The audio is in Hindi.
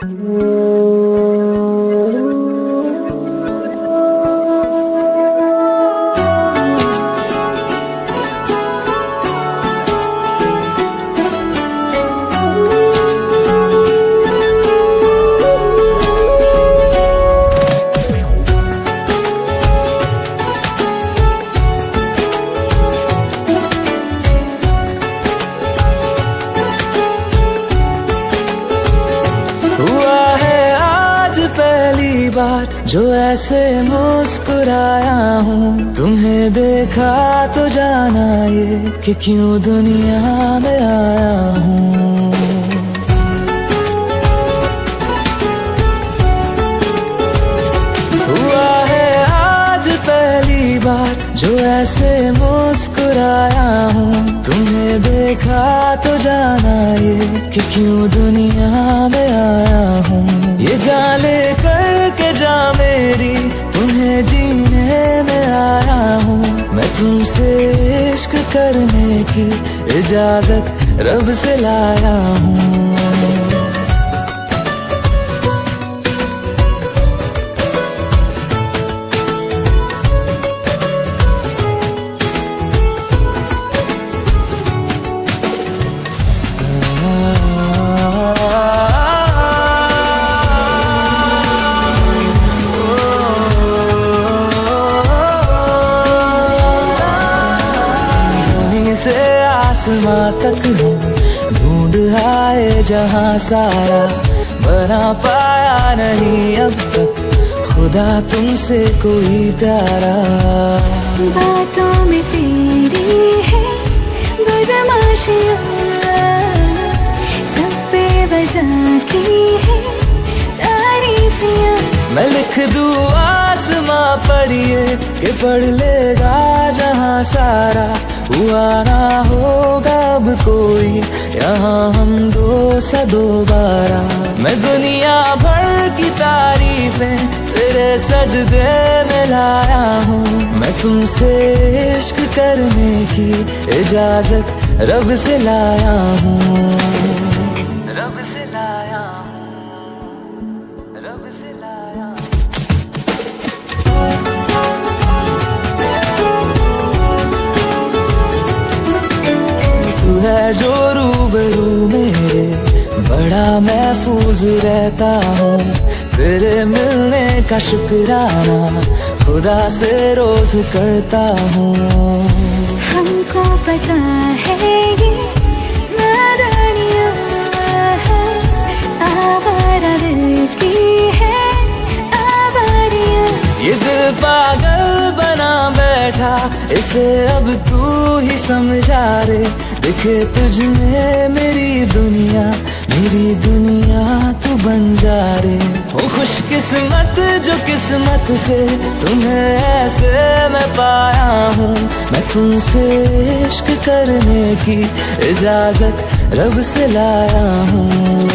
बार जो ऐसे मुस्कुराया हूँ, तुम्हें देखा तो जाना ये कि क्यों दुनिया में आया हूँ। हुआ है आज पहली बार जो ऐसे मुस्कुराया हूँ, तुम्हें देखा तो जाना ये कि क्यों दुनिया में आया हूँ। ये जान ले करके जा मेरी, तुम्हें जीने में आया हूँ। मैं तुमसे इश्क करने की इजाजत रब से लाया हूँ। से आसमां तक हूँ, ढूंढ आए जहाँ सारा, बना पाया नहीं अब तक खुदा तुमसे कोई प्यारा। बातों में तेरी है बदमाशियाँ, सब पे बजाती है तारीफियाँ। मैं लिख दूँ आसमां पर ये कि पढ़ लेगा जहाँ सारा, हुआ ना होगा अब कोई यहाँ हम दो सा दोबारा। मैं दुनिया भर की तारीफें तेरे सजदे में लाया हूँ। मैं तुमसे इश्क करने की इजाजत रब से लाया हूँ। रब से लाया हूँ, रब से लाया हूँ। तू है जो रूबरू मेरे, बड़ा महफूज रहता हूँ। तेरे मिलने का शुक्राना खुदा से रोज करता हूँ। हमको पता है ये नादानियाँ है, आवारा दिल की है आवारियाँ। ये दिल पागल बना बैठा, इसे अब तू ही समझा रे। दिखे तुझ में मेरी दुनिया तू बन जा रे। ओ खुशकिस्मत जो किस्मत से तुम्हें ऐसे मैं पाया हूँ। मैं तुमसे इश्क करने की इजाजत रब से लाया हूँ।